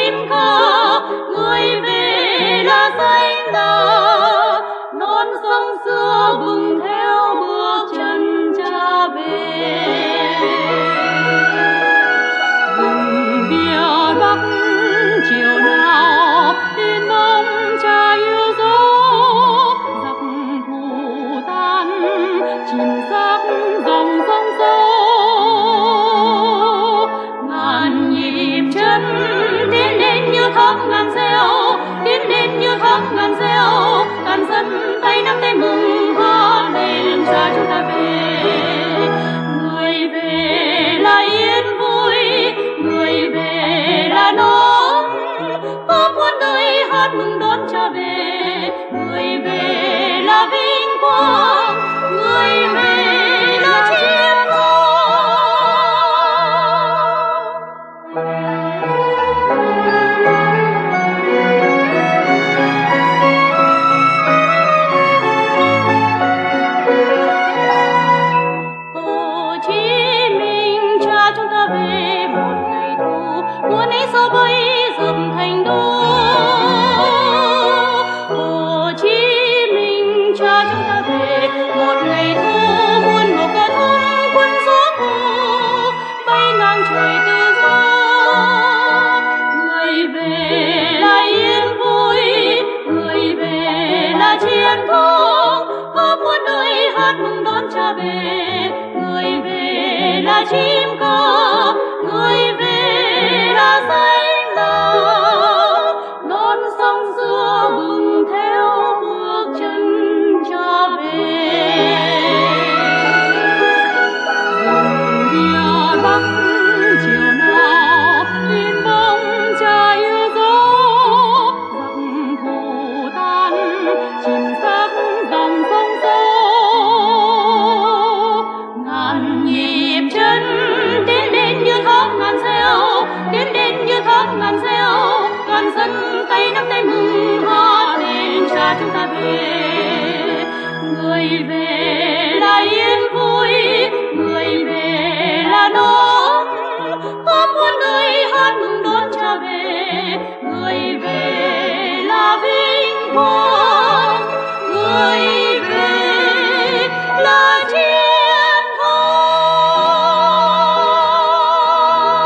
chim ca, người về là danh là non sông xưa bừng theo bước chân cha về. Rừng bia bắc chiều nào tin mong cha yêu dấu, giặc thù tan chìm xác dòng sông sâu. Ngàn nhịp chân tiến đến như thác ngàn reo, tiến đến như thác ngàn reo, toàn dân tay nắm tay mừng hát lên cha chúng ta về. Người về là yên vui, người về là đón, khắp muôn nơi hát mừng đón cha về. Người về là vinh quang, người về là chiến thắng. Hồ Chí Minh cha chúng ta về một ngày thu, muôn ấy sao bay dầm thành đô. Hồ Chí Minh cha chúng ta về một ngày thu, muôn màu cờ thắm quân gió thu bay ngang trời tự do. Người về là yên vui, người về là chiến thắng, khắp muôn nơi hát mừng đón cha về. Người về là chim ca, người về là danh là non sông xưa bừng theo bước chân cha về. Rừng bia bắc chiều nào tin mong cha yêu dấu, giặc thù tan chìm xác dòng sông sâu. Ngàn nhịp chân tiến đến như thác ngàn reo, tiến đến như thác ngàn reo, toàn dân tay nắm tay mừng hát lên cha chúng ta về. Người về là yên vui, người về là đón, khắp muôn nơi hát mừng đón cha về. Người về là vinh quang.